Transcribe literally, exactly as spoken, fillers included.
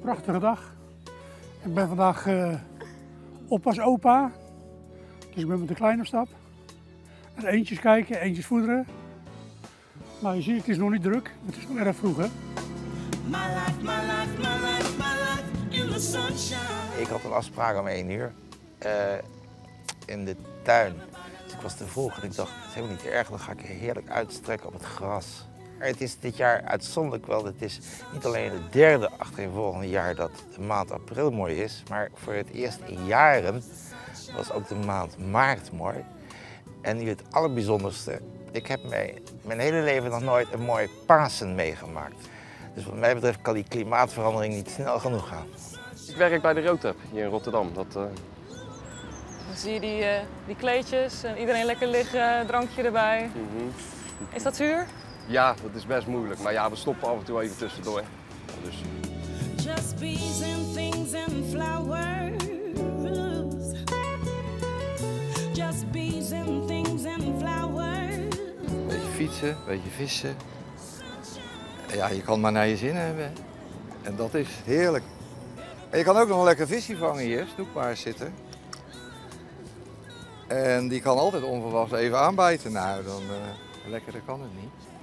prachtige dag. Ik ben vandaag uh, oppas opa, dus ik ben met de kleine op stap. En eentjes kijken, eentjes voederen. Maar je ziet, het is nog niet druk, het is nog erg vroeg, hè. Ik had een afspraak om één uur uh, in de tuin. Dus ik was te vroeg en ik dacht, het is helemaal niet erg, dan ga ik heerlijk uitstrekken op het gras. Maar het is dit jaar uitzonderlijk wel, het is niet alleen het derde achtereenvolgende jaar dat de maand april mooi is, maar voor het eerst in jaren was ook de maand maart mooi. En nu het allerbijzonderste, ik heb mij, mijn hele leven nog nooit een mooi Pasen meegemaakt. Dus wat mij betreft kan die klimaatverandering niet snel genoeg gaan. Ik werk bij de Rotep hier in Rotterdam. Dat, uh... Dan zie je die, uh, die kleedjes en iedereen lekker liggen, drankje erbij. Mm-hmm. Is dat zuur? Ja, dat is best moeilijk. Maar ja, we stoppen af en toe even tussendoor. Dus... Just bees and things and flowers. Just bees and things and flowers. Beetje fietsen, beetje vissen. Ja, je kan maar naar je zin hebben. En dat is heerlijk. En je kan ook nog een lekker visje vangen hier, snoekpaars zitten. En die kan altijd onverwachts even aanbijten. Nou, dan uh, lekkerder kan het niet.